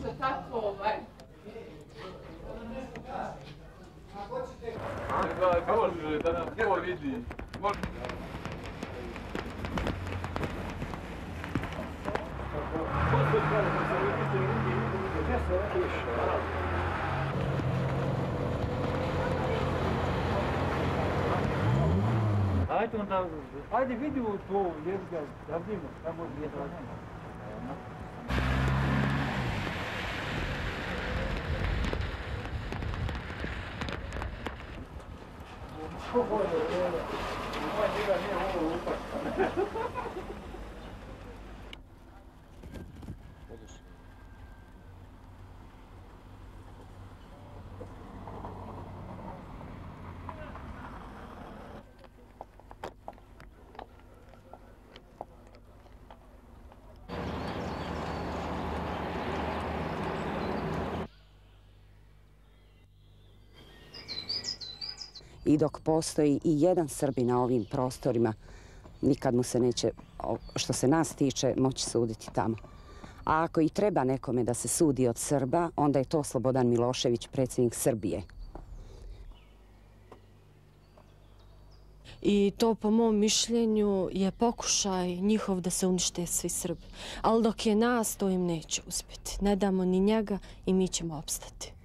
isto tako Može da nam to vidi. Ajde onda, ajde vidimo to, jebiga, da vidimo, tamo je to. I dok postoji i jedan Srbin na ovim prostorima, nikad mu se neće, što se nas tiče, moći suditi tamo. A ako i treba nekome da se sudi od Srba, onda je to Slobodan Milošević, predsjednik Srbije. I to, po mom mišljenju, je pokušaj njihov da se unište svi Srbi. Ali dok je nas, to im neće uspjeti. Ne damo ni njega i mi ćemo opstati.